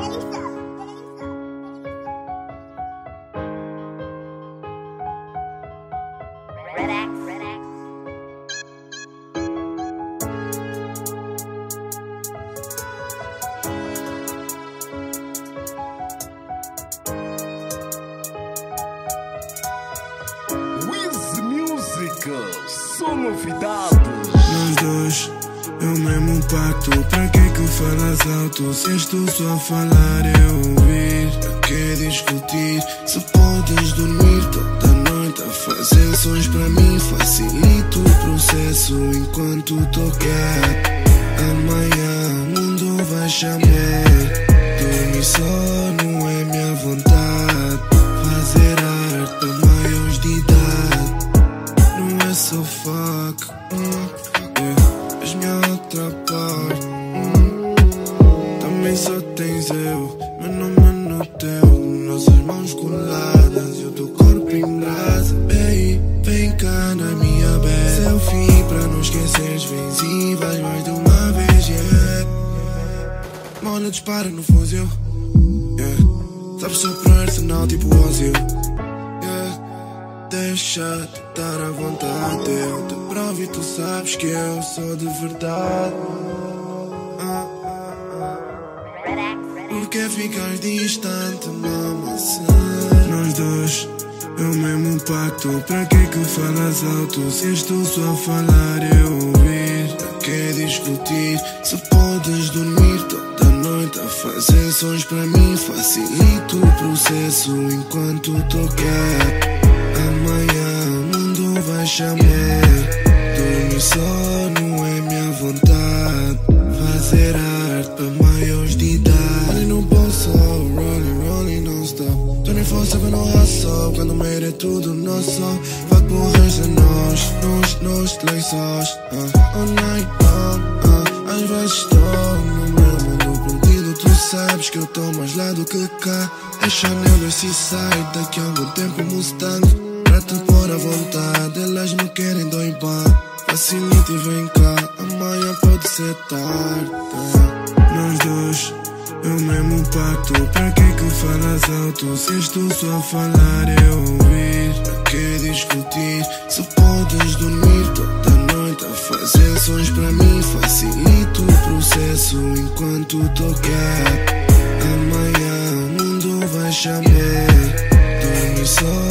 São novidades. Nós dois é o mesmo pacto. Pra que falas alto? Se és tu só a falar eu ouvir. Pra que discutir? Se podes dormir toda noite a fazer sons pra mim, facilito o processo enquanto tocar. Amanhã o mundo vai chamar. Dormir só não é minha vontade. Fazer arte para maiores de idade não é só fuck. És minha outra parte. Também só tens eu, meu nome no teu. Nossas mãos coladas e o teu corpo em brasa. Ei, vem cá na minha bed. Selfie pra não esqueceres, vens e vais mais de uma vez, yeah. Mola dispara no fuzil, yeah. Sabes só pro arsenal tipo Ozil, yeah. Deixa-te dar à vontade, eu te provo e tu sabes que eu sou de verdade. Por que ficas distante, mama? Nós dois é o mesmo pacto. Pra que falas alto? Se és tu só a falar eu ouvir. Pra que discutir? Se podes dormir toda noite a fazer sons pra mim, facilito o processo enquanto tocar. Amanhã o mundo vai chamar. Dormir só não é minha vontade. Fazer arte para maiores de idade. Olha no bolso, rolling, rolling non-stop. 24/7 no hustle, quando meio é tudo nosso. Fuck por resto é nós lençóis. All night long, às vezes estou no meu mundo perdido. Tu sabes que eu tô mais lá do que cá. É Chanel no Seaside, daqui a algum tempo Mustang. Pra te pôr à vontade, elas me querem doibar. Facilita e vem cá, amanhã pode ser tarde. Nós dois é o mesmo pacto. Pra que falas alto? Se és tu só a falar eu ouvir. Pra que discutir? Se podes dormir toda noite a fazer sons pra mim, facilito o processo enquanto tocar. Amanhã o mundo vai chamar. Dormir só